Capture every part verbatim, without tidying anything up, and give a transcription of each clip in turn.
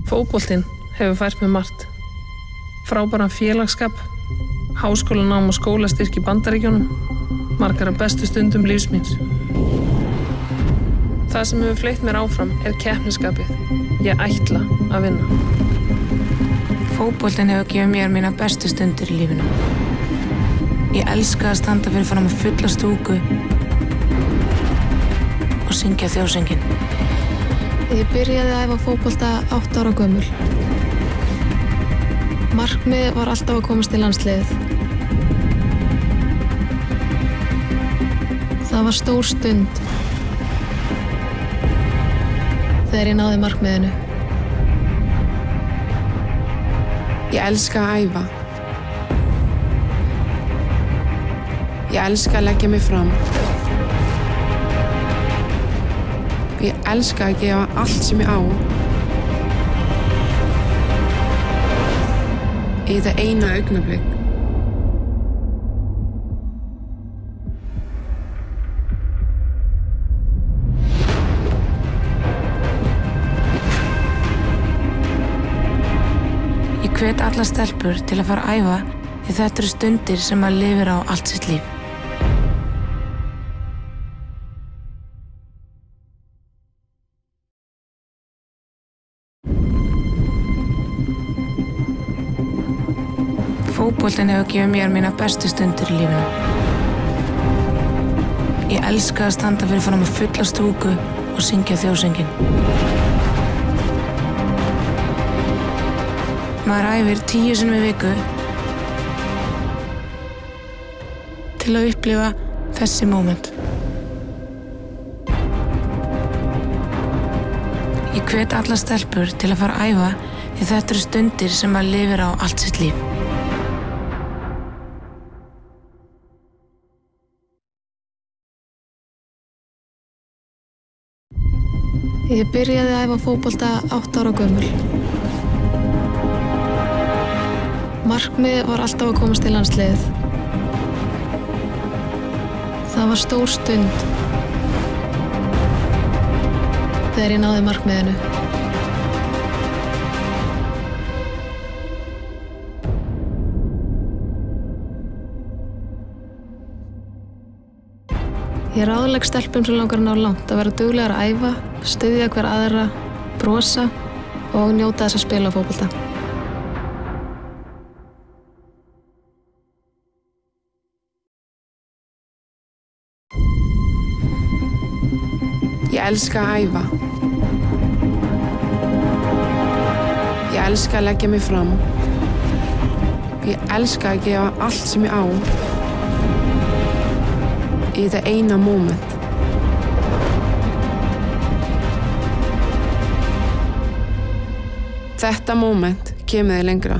Fótboltinn hefur fært mér margt. Frábæran félagsskap, háskólanám og skólastyrk í Bandaríkjunum, margar af bestu stundum lífs míns. Það sem hefur fleytt mér áfram er keppnisskapið. Ég ætla að vinna. Fótboltinn hefur gefið mér mína bestu stundir í lífinu. Ég elska að standa fyrir fram með fulla stúku og syngja þjóðsönginn. Ég byrjaði að æfa fótbolta átta ára gömul. Markmiðið var alltaf að komast í landsliðið. Það var stór stund þegar ég náði markmiðinu. Ég elska að æfa. Ég elska að leggja mig fram. Ég elska að gefa allt sem ég á. Í þetta eina augnablik. Ég hvet alla stelpur til að fara að æfa því þetta eru stundir sem maður lifir á allt sitt líf. Fótboltinn hefur gefið mér mína bestu stundir í lífinu. Ég elska að standa fyrir fram með fulla stúku og syngja þjóðsönginn. Maður æfir tíu sinnum í viku til að upplifa þessi móment. Ég hvet alla stelpur til að fara að æfa því þetta eru stundir sem maður lifir á allt sitt líf. Ég byrjaði að æfa fótbolta átta ára gömul. Markmiðið var alltaf að komast í landsliðið. Það var stór stund þegar ég náði markmiðinu. Ég ráðlegg stelpum sem langar að ná langt að vera duglegar að æfa, styðja hver aðra, brosa og njóta þess að spila fótbolta. Ég elska að æfa. Ég elska að leggja mig fram. Ég elska að gefa allt sem ég á. Í þetta eina moment. Þetta moment kemur þig lengra.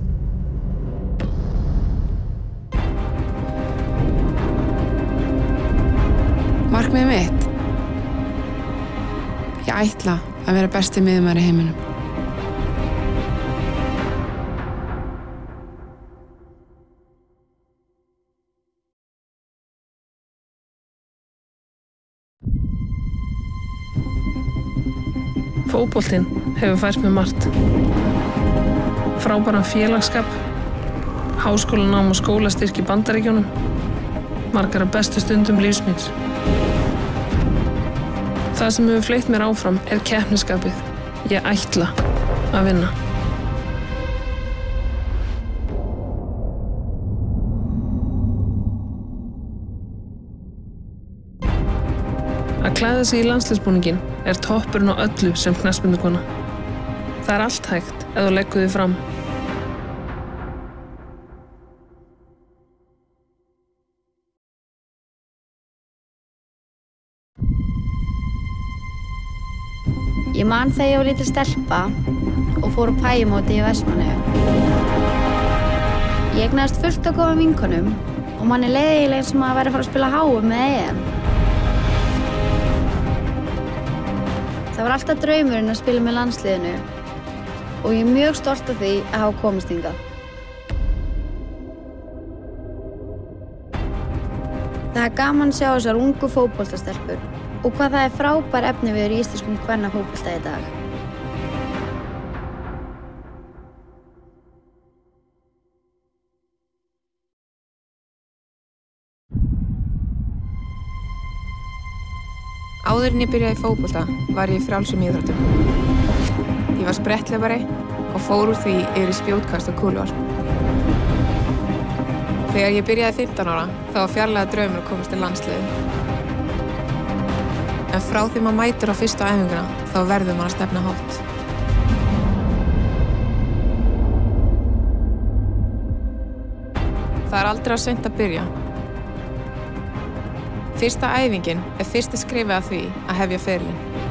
Markmiðið mitt? Ég ætla að vera besti miðjumaður í heiminum. Fótboltinn hefur fært mér margt. Frábæran félagsskap, háskólanám og skólastyrk í Bandaríkjunum, margar af bestu stundum lífs míns. Það sem hefur fleytt mér áfram er keppnisskapið. Ég ætla að vinna. Að klæða sig í landsliðsbúninginn er toppurinn á öllu sem knattspyrnukona. Það er allt hægt ef þú leggur þig fram. Ég man þegar ég var lítil stelpa og fór á pæjumóti í Vestmannaeyjum. Ég eignaðist fullt af góðum vinkonum og manni leið eiginlega eins og maður væri að fara að spila H M með E M. Það var alltaf draumurinn að spila með landsliðinu og ég er mjög stolt af því að hafa komist hingað. Það er gaman að sjá þessar ungu fótboltastelpur og hvað það er frábær efniviður í íslenskum kvennafótbolta í dag. Áður en ég byrjaði í fótbolta var ég í frjálsum íþróttum. Ég var spretthlaupari og fór úr því yfir í spjótkast og kúluvarp. Þegar ég byrjaði fimmtán ára þá var fjarlæga draumur að komast til landsliðið. En frá því maður mætir á fyrstu æfinguna þá verður maður að stefna hátt. Það er aldrei of seint að byrja. Fyrsta æfingin er fyrsta skrefið að því að hefja ferilinn.